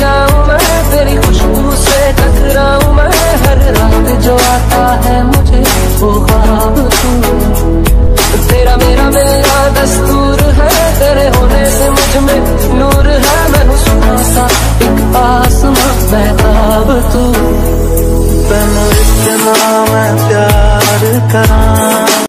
जाऊं मैं, तेरी खुशबू से टकराऊं मैं, हर रात जो आता है मुझे वो ख्वाब तू। तेरा मेरा मेरा दस्तूर है, तेरे होने से मुझ में नूर है, मैं हूँ सुना सा एक आसमां महताब तू। तैनू इतना मैं प्यार करा।